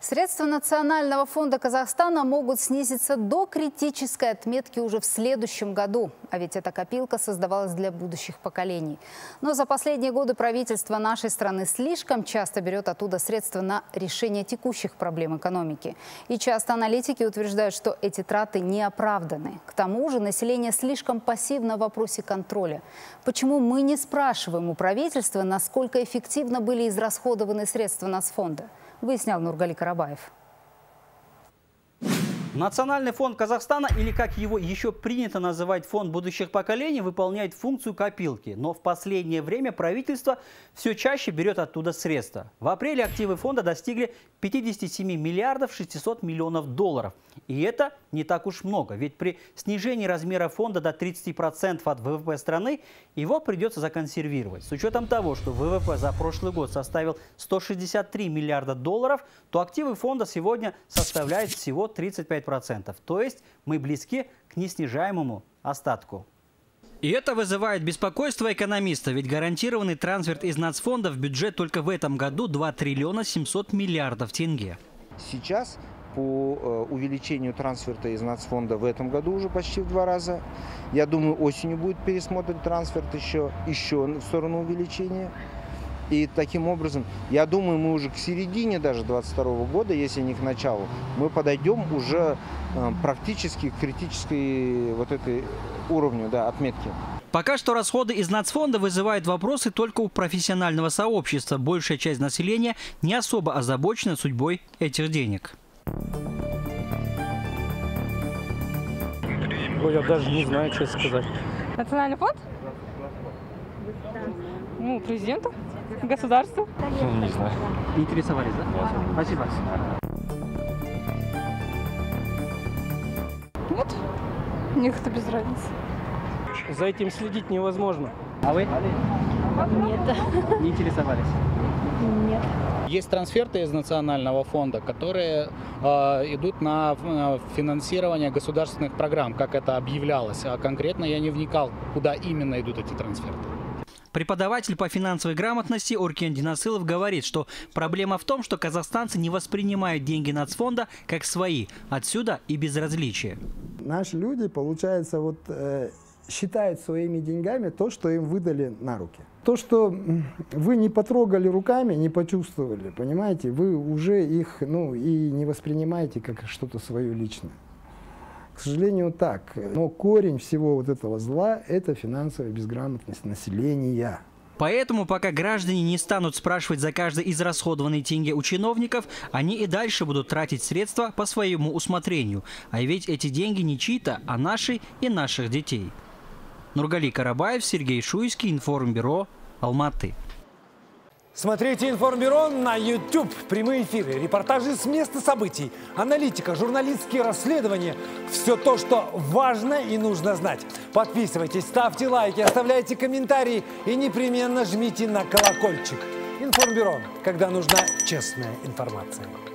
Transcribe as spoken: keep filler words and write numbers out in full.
Средства Национального фонда Казахстана могут снизиться до критической отметки уже в следующем году. А ведь эта копилка создавалась для будущих поколений. Но за последние годы правительство нашей страны слишком часто берет оттуда средства на решение текущих проблем экономики. И часто аналитики утверждают, что эти траты не оправданы. К тому же население слишком пассивно в вопросе контроля. Почему мы не спрашиваем у правительства, насколько эффективно были израсходованы средства Нацфонда? Выяснял Нургали Карабаев. Национальный фонд Казахстана, или как его еще принято называть фонд будущих поколений, выполняет функцию копилки. Но в последнее время правительство все чаще берет оттуда средства. В апреле активы фонда достигли пятидесяти семи миллиардов шестисот миллионов долларов. И это не так уж много, ведь при снижении размера фонда до тридцати процентов от вэ вэ пэ страны его придется законсервировать. С учетом того, что вэ вэ пэ за прошлый год составил сто шестьдесят три миллиарда долларов, то активы фонда сегодня составляют всего тридцать пять процентов. То есть мы близки к неснижаемому остатку. И это вызывает беспокойство экономиста, ведь гарантированный трансфер из нацфонда в бюджет только в этом году два триллиона семьсот миллиардов тенге. Сейчас по увеличению трансферта из нацфонда в этом году уже почти в два раза. Я думаю, осенью будет пересмотрен трансферт еще, еще в сторону увеличения. И таким образом, я думаю, мы уже к середине даже двадцать второго года, если не к началу, мы подойдем уже практически к критической вот этой уровню, да, отметки. Пока что расходы из нацфонда вызывают вопросы только у профессионального сообщества. Большая часть населения не особо озабочена судьбой этих денег. Ой, я даже не знаю, честно сказать. Национальный фонд? Ну, президенту, государству. Не знаю. Не интересовались, да? Нет. Спасибо. Нет, мне как-то без разницы. За этим следить невозможно. А вы? Нет. Не интересовались? Нет. Есть трансферты из национального фонда, которые э, идут на финансирование государственных программ, как это объявлялось. А конкретно я не вникал, куда именно идут эти трансферты. Преподаватель по финансовой грамотности Оркен Динасылов говорит, что проблема в том, что казахстанцы не воспринимают деньги нацфонда как свои. Отсюда и безразличие. Наши люди, получается, вот, э, считают своими деньгами то, что им выдали на руки. То, что вы не потрогали руками, не почувствовали, понимаете, вы уже их, ну, и не воспринимаете как что-то свое личное. К сожалению, так. Но корень всего вот этого зла – это финансовая безграмотность населения. Поэтому, пока граждане не станут спрашивать за каждый израсходованный тенге у чиновников, они и дальше будут тратить средства по своему усмотрению. А ведь эти деньги не чьи-то, а наши и наших детей. Нургали Карабаев, Сергей Шуйский, Информбюро, Алматы. Смотрите Информбюро на YouTube. Прямые эфиры, репортажи с места событий, аналитика, журналистские расследования. Все то, что важно и нужно знать. Подписывайтесь, ставьте лайки, оставляйте комментарии и непременно жмите на колокольчик. Информбюро, когда нужна честная информация.